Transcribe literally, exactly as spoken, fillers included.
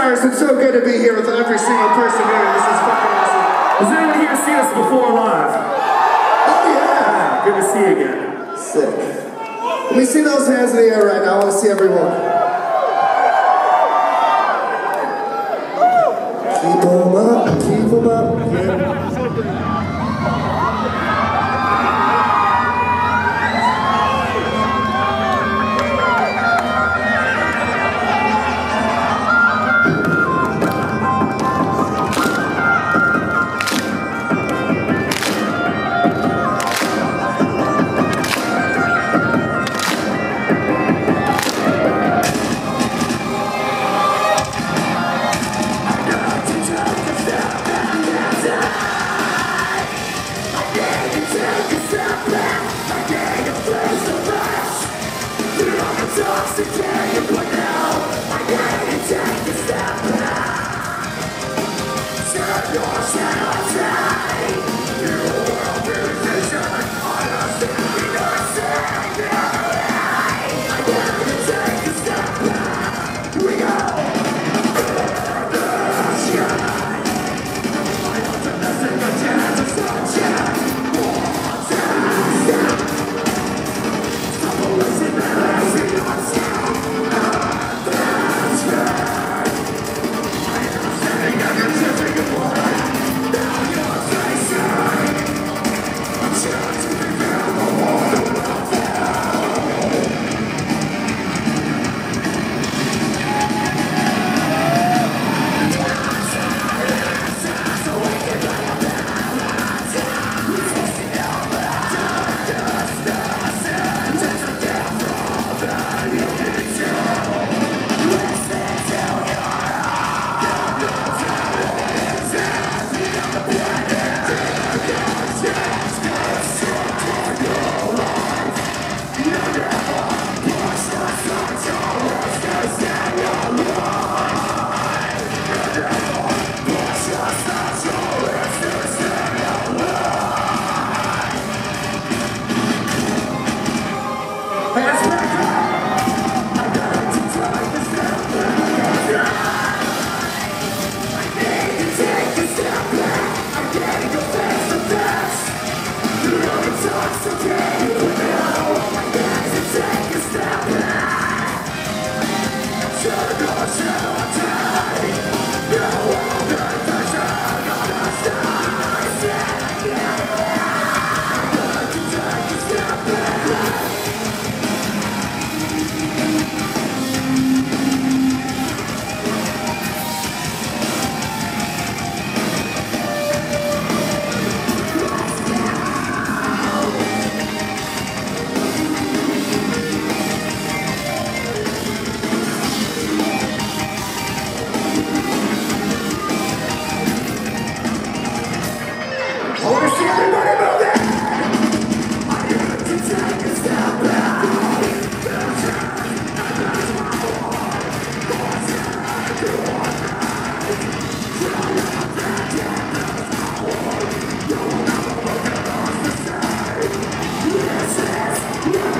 stars. It's so good to be here with every single person here. This is fucking awesome. Has anyone here seen us before live? Oh yeah. Good to see you again. Sick. Let me see those hands in the air right now. I want to see everyone. Keep them up, keep them up. Yeah. Yeah.